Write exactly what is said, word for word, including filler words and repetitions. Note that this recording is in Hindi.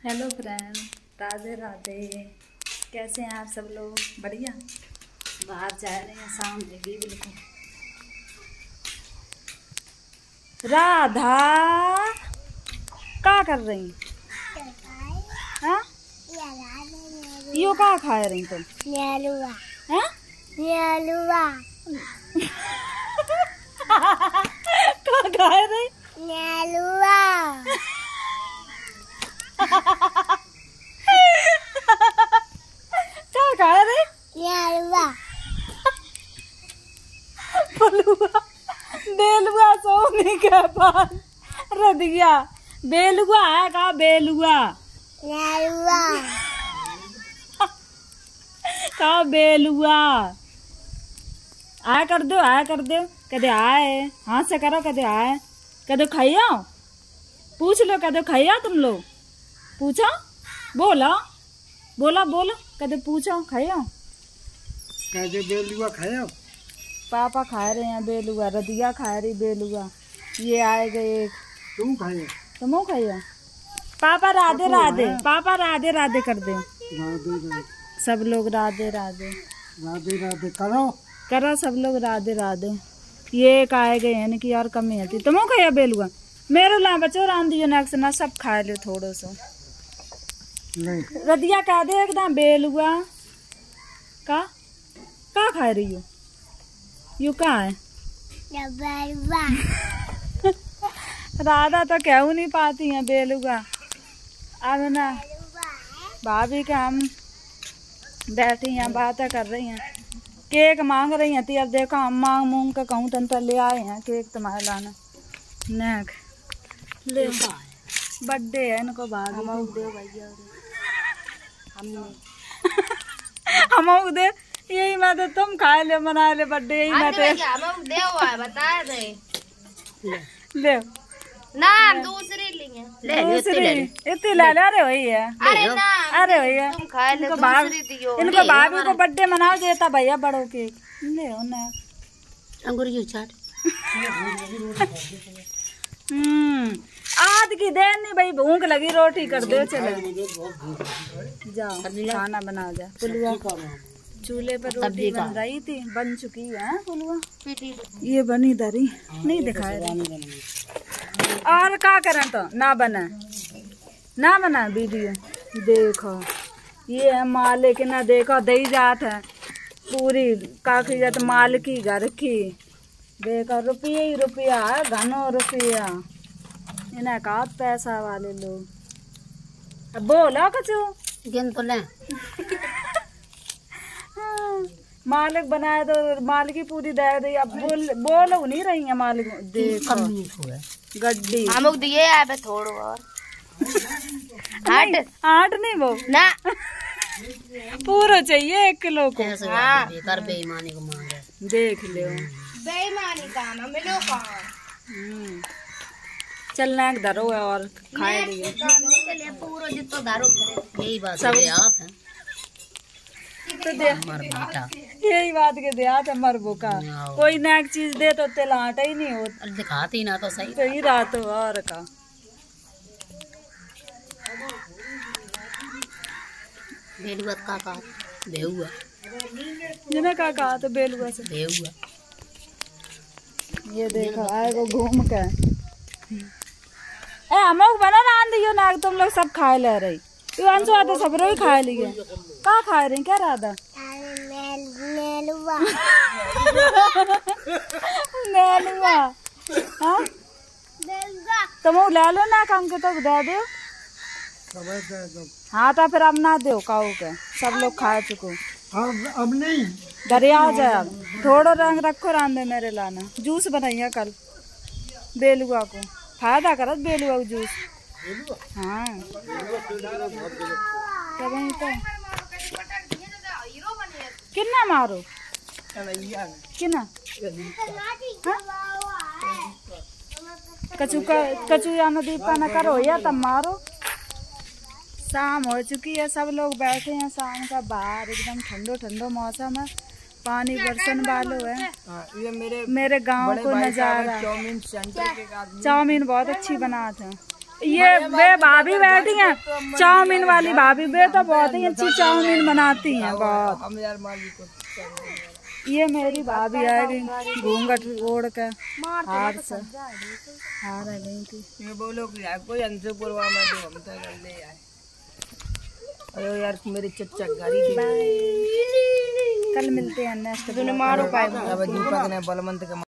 Hello friend, Radhe Radhe. कैसे हैं आप सब लोग? बढ़िया। बाहर जा रहे हैं, शाम होगी बिल्कुल। राधा क्या कर रही? हाँ, यो क्या खा रही तुम? न्यालुआ। हाँ, न्यालुआ। क्या खा रही? न्यालुआ। क्या खा रही? न्यालुआ। बलुआ, बेलुआ सोने के बाद रदिया बेलुआ है का? बेलुआ न्यालुआ। का बेलुआ आया कर दो, आया कर दो। कदे आए, हाथ से करो। कदे आए, कदे खाइया। पूछ लो कदे खाइया तुम लोग। पूछो, बोला बोला बोलो। कदे पूछो खाइया। कदे बेलुआ खाया? पापा खा रहे हैं बेलुआ, रदिया खा रही बेलुआ। ये आए गए। तुम खाया? तुम खाइया। पापा राधे राधे, पापा राधे राधे कर दे। राधे राधे। सब लोग राधे राधे राधे राधे करो करो। सब लोग राधे राधे। ये एक आए गए हैं कि यार कमी है। तुम खाया बेलुआ? मेरे ला बच्चों रान दियो नेक्स्ट ना, सब खा लो थोड़ो सो। नहीं रदिया कह दे एकदम बेलुआ का का खा रही हो? यू का है? बेलुआ। राधा तो कहू नहीं पाती है बेलुआ। अब ना भाभी के हम बैठी हैं, बातें कर रही हैं, केक मांग रही हैं। तो अब देखो हम मांग मूंग के कहूँ तन तो ले आए हैं केक तुम्हारे लाना। नेक ले बर्थडे है इनको भाभी। हम दे यही मैं तो तुम खा ले, मना ले बर्थडे। यही मैं तो बता दे ले ना, दूसरी लिए ले दूसरी इतनी ले ले। अरे वही है, अरे ना, अरे भैया तुम खा ले, इनको भाभी दूसरी दियो। इनको भाभी को बर्थडे मनाओ देता भैया बड़ों के। ले ना अंगूर चाट। हम्म आज की देर नहीं भाई, भूख लगी रोटी कर दो। चलो जाओ खाना बना जा। पुलवा चूल्हे पर रोटी बन रही थी, बन चुकी है पुलवा। ये बनी दरी नहीं दिखाए रही। और क्या करें तो ना बना ना बना वीडियो। देखो ये है मालिक ना, देखो दई जात है पूरी काकी जात माल की घर की। देखो रुपये ही रुपया है, घनो रुपया। इन्हें का पैसा वाले लोग। अब बोलो कचू गिन तो ले। मालिक बनाए तो मालिक ही पूरी दे दी। अब बोल बोल नहीं रही है मालिक। देखो गड्डी हम लोग दिए आबे थोड़ो और आठ आठ नहीं वो ना पूरा चाहिए एक किलो को। हाँ। बेकार बेईमानी को मांगे। देख लो बेईमानी का ना मिलो कहाँ। चलना एक धरो है और खाए लिए पूरा जितना दारू करे यही बात सब आप है। तो दे यही बात के दे आते मरबो का। कोई नैक चीज दे तो तेल आटा ही नहीं होता। दिखाती ना तो सही सही रात और का। बेलुआ का का बेहुआ जिन्हें का कहा तो बेलुआ से बेहुआ। ये देखो आएगा घूम के। ए हम लोग बना रान दियो ना, तुम लोग सब खाए ले रही। तू अंशु आते सब रोई खाए लिए। का खा रही क्या राधा? नेलुआ। नेलुआ हाँ तुम ले लो ना काम के तो दे दो। हाँ तो फिर अब ना दो काऊ के, सब लोग खा चुको। अब अब नहीं दरिया जाए। अब थोड़ा रंग रखो रांधे मेरे लाना। जूस बनाइए कल बेलुआ को, फायदा करत बेलुआ को जूस। हाँ तो कितना मारो कितना कचू का कचू या नदी पाना करो या तब मारो। शाम हो चुकी है, सब लोग बैठे हैं शाम का बाहर। एकदम ठंडो ठंडो मौसम है, पानी बरसन वालो है। ये मेरे मेरे गांव को नजारा। चाउमीन सेंटर के चाउमीन बहुत अच्छी बना था। ये वे भाभी बैठी हैं चाउमीन वाली भाभी, वे तो बहुत ही अच्छी चाउमीन बनाती हैं बहुत। ये मेरी भाभी आएगी घूंघट ओढ़ के हार से हार आ गई थी। मैं बोलो कि यार कोई अंशुपुरवा में जो हम तक ले आए। अरे यार मेरी चच्चा गाड़ी कल मिलते हैं नेक्स्ट। मारो पाए दीपक ने बलवंत के